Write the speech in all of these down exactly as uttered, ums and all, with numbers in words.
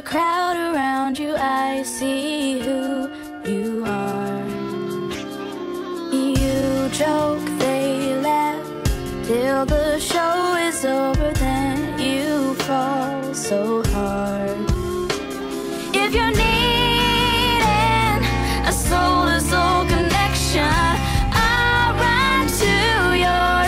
the crowd around you, I see who you are. You joke, they laugh, till the show is over, then you fall so hard. If you're needing a soul-to-soul connection, I'll run to your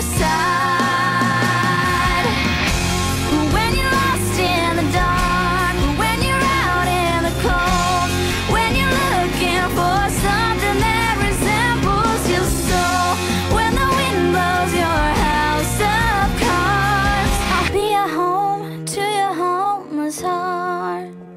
side. When you're lost in the dark, when you're out in the cold, when you're looking for something that resembles your soul, when the wind blows your house of cards, I'll be a home to your homeless heart.